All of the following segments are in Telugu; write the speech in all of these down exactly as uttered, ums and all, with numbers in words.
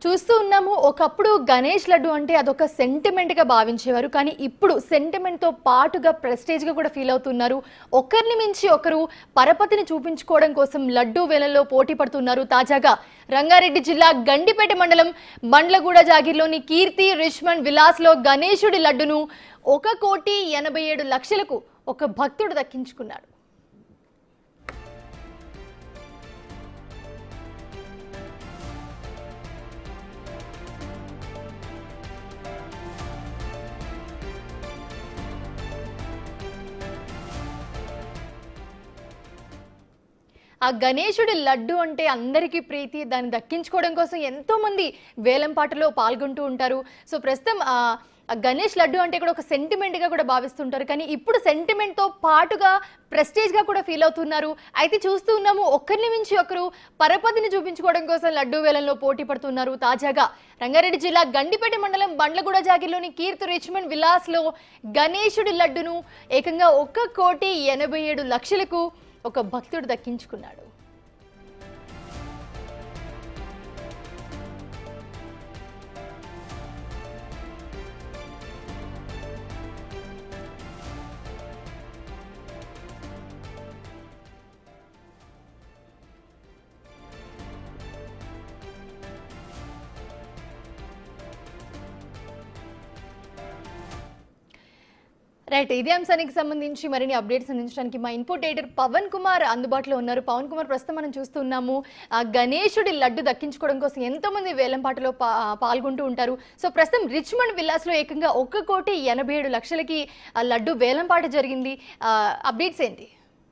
చూస్తూ ఉన్నాము. ఒకప్పుడు గణేష్ లడ్డు అంటే అదొక సెంటిమెంట్ గా భావించేవారు. కానీ ఇప్పుడు సెంటిమెంట్ తో పాటుగా ప్రెస్టేజ్ గా కూడా ఫీల్ అవుతున్నారు. ఒకరిని మించి ఒకరు పరపతిని చూపించుకోవడం కోసం లడ్డు వేలంలో పోటీ పడుతున్నారు. తాజాగా రంగారెడ్డి జిల్లా గండిపేట మండలం బండ్లగూడ జాగిర్లోని కీర్తి రిచ్మండ్ విలాస్ లో గణేశుడి లడ్డును ఒక కోటి ఎనభై ఏడు లక్షలకు ఒక భక్తుడు దక్కించుకున్నాడు. ఆ గణేశుడి లడ్డు అంటే అందరికీ ప్రీతి. దాన్ని దక్కించుకోవడం కోసం ఎంతో మంది వేలంపాటలో పాల్గొంటూ ఉంటారు. సో ప్రస్తుతం ఆ గణేష్ లడ్డు అంటే కూడా ఒక సెంటిమెంట్ గా కూడా భావిస్తుంటారు. కానీ ఇప్పుడు సెంటిమెంట్ తో పాటుగా ప్రెస్టేజ్ గా కూడా ఫీల్ అవుతున్నారు. అయితే చూస్తూ ఉన్నాము, ఒకరిని మించి ఒకరు పరపతిని చూపించుకోవడం కోసం లడ్డు వేలంలో పోటీ పడుతున్నారు. తాజాగా రంగారెడ్డి జిల్లా గండిపేట మండలం బండ్లగూడ జాగిర్లోని కీర్తి రిచ్మండ్ విలాస్ లో గణేశుడి లడ్డును ఏకంగా ఒక కోటి ఎనభై ఏడు లక్షలకు ఒక భక్తుడు దక్కించుకున్నాడు. రైట్, ఇదే అంశానికి సంబంధించి మరిన్ని అప్డేట్స్ అందించడానికి మా ఇన్పుట్ ఎడిటర్ పవన్ కుమార్ అందుబాటులో ఉన్నారు. పవన్ కుమార్, ప్రస్తుతం మనం చూస్తున్నాము ఆ గణేశుడి లడ్డు దక్కించుకోవడం కోసం ఎంతో మంది వేలంపాటలో పాల్గొంటూ ఉంటారు. సో ప్రస్తుతం రిచ్మండ్ విల్లాస్ లో ఏకంగా ఒక కోటి ఎనభై ఏడు లక్షలకి లడ్డు వేలంపాట జరిగింది. అప్డేట్స్ ఏంటి?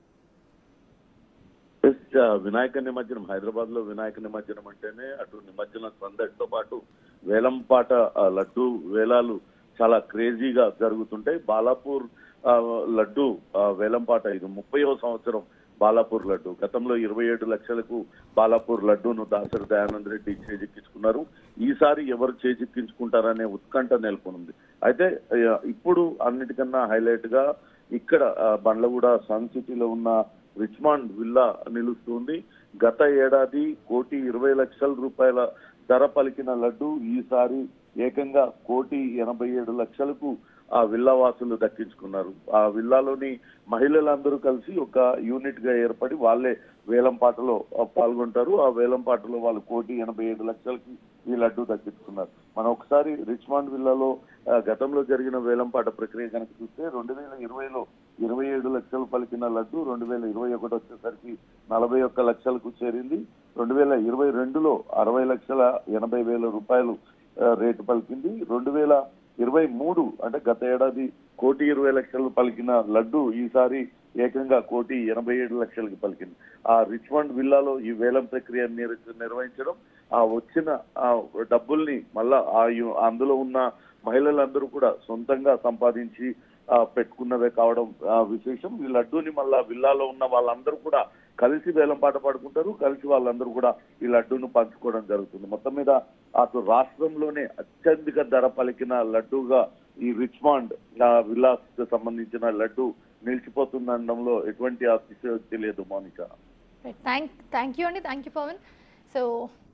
వినాయక నిమజ్జనం, హైదరాబాద్ లో వినాయక నిమజ్జనం అంటేనే అటు నిమజ్జనం సందడితో పాటు వేలంపాట లడ్డు వేలాలు చాలా క్రేజీగా జరుగుతుంటాయి. బాలాపూర్ లడ్డు వేలంపాట ఇది ముప్పైవ సంవత్సరం. బాలాపూర్ లడ్డు గతంలో ఇరవై ఏడు లక్షలకు బాలాపూర్ లడ్డూను దాసరి దయానంద్ రెడ్డి చేజిక్కించుకున్నారు. ఈసారి ఎవరు చేజిక్కించుకుంటారనే ఉత్కంఠ నెలకొనుంది. అయితే ఇప్పుడు అన్నిటికన్నా హైలైట్ గా ఇక్కడ బండ్లగూడ సన్ సిటీలో ఉన్న రిచ్మండ్ విల్లా నిలుస్తుంది. గత ఏడాది కోటి ఇరవై లక్షల రూపాయల ధర పలికిన లడ్డు ఈసారి ఏకంగా కోటి ఎనభై ఏడు లక్షలకు ఆ విల్లా వాసులు దక్కించుకున్నారు. ఆ విల్లాలోని మహిళలందరూ కలిసి ఒక యూనిట్ గా ఏర్పడి వాళ్ళే వేలంపాటలో పాల్గొంటారు. ఆ వేలంపాటలో వాళ్ళు కోటి ఎనభై ఏడు లక్షలకి ఈ లడ్డు దక్కించుకున్నారు. మనం ఒకసారి రిచ్మండ్ విల్లాలో గతంలో జరిగిన వేలంపాట ప్రక్రియ కనుక చూస్తే రెండు వేల ఇరవైలో ఇరవై ఏడు లక్షలు పలికిన లడ్డు రెండు వేల ఇరవై ఒకటి వచ్చేసరికి నలభై ఒక్క లక్షలకు చేరింది. రెండు వేల ఇరవై రెండులో అరవై లక్షల ఎనభై వేల రూపాయలు రేటు పలికింది. రెండు వేల ఇరవై మూడు అంటే గత ఏడాది కోటి ఇరవై లక్షలు పలికిన లడ్డు ఈసారి ఏకంగా కోటి ఎనభై ఏడు లక్షలకి పలికింది. ఆ రిచ్మండ్ విల్లాలో ఈ వేలం ప్రక్రియ నిర్వహించడం, ఆ వచ్చిన ఆ డబ్బుల్ని మళ్ళా ఆ అందులో ఉన్న మహిళలందరూ కూడా సొంతంగా సంపాదించి పెట్టుకున్నవే కావడం విశేషం. ఈ లడ్డూని మళ్ళా విల్లాలో ఉన్న వాళ్ళందరూ కూడా కలిసి వేలంపాట పడుకుంటారు. కలిసి వాళ్ళందరూ కూడా ఈ లడ్డూను పంచుకోవడం జరుగుతుంది. మొత్తం మీద అటు రాష్ట్రంలోనే అత్యధిక ధర పలికిన లడ్డూగా ఈ రిచ్మండ్ విల్లాస్ కు సంబంధించిన లడ్డు నిలిచిపోతుందనడంలో ఎటువంటి అతిశయోక్తి లేదు. మౌనిక, థ్యాంక్ యూ అండి. Thank you Pavan. So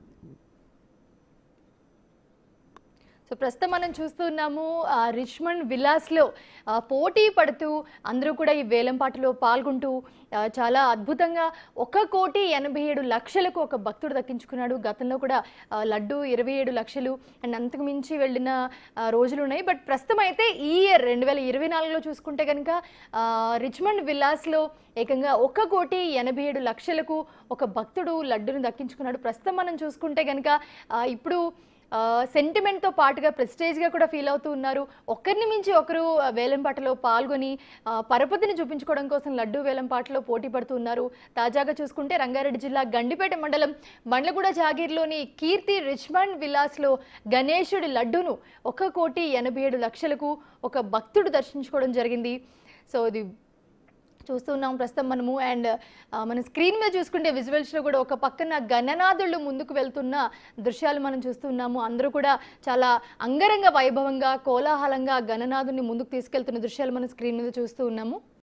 so ప్రస్తుతం మనం చూస్తున్నాము రిచ్మండ్ విల్లాస్లో పోటీ పడుతూ అందరూ కూడా ఈ వేలంపాటలో పాల్గొంటూ చాలా అద్భుతంగా ఒక కోటి ఎనభై ఏడు లక్షలకు ఒక భక్తుడు దక్కించుకున్నాడు. గతంలో కూడా లడ్డు ఇరవై ఏడు లక్షలు అండ్ అంతకు మించి వెళ్ళిన రోజులు ఉన్నాయి. బట్ ప్రస్తుతం అయితే ఈ ఇయర్ రెండు వేల ఇరవై నాలుగులో చూసుకుంటే కనుక రిచ్మండ్ విల్లాస్లో ఏకంగా ఒక కోటి ఎనభై ఏడు లక్షలకు ఒక భక్తుడు లడ్డును దక్కించుకున్నాడు. ప్రస్తుతం మనం చూసుకుంటే కనుక ఇప్పుడు సెంటిమెంట్తో పాటుగా ప్రెస్టేజ్గా కూడా ఫీల్ అవుతూ ఉన్నారు. ఒకరిని మించి ఒకరు వేలంపాటలో పాల్గొని పరపతిని చూపించుకోవడం కోసం లడ్డు వేలంపాటలో పోటీ పడుతూ ఉన్నారు. తాజాగా చూసుకుంటే రంగారెడ్డి జిల్లా గండిపేట మండలం బండ్లగూడ జాగీర్లోని కీర్తి రిచ్మండ్ విలాస్లో గణేశుడి లడ్డును ఒక కోటి ఎనభై ఏడు లక్షలకు ఒక భక్తుడు దర్శించుకోవడం జరిగింది. సో ఇది చూస్తున్నాం ప్రస్తుతం మనము. అండ్ మన స్క్రీన్ మీద చూసుకుంటే విజువల్స్లో కూడా ఒక పక్కన గణనాథుళ్ళు ముందుకు వెళ్తున్న దృశ్యాలు మనం చూస్తున్నాము. అందరూ కూడా చాలా అంగరంగ వైభవంగా కోలాహలంగా గణనాథుని ముందుకు తీసుకెళ్తున్న దృశ్యాలు మనం స్క్రీన్ మీద చూస్తూ ఉన్నాము.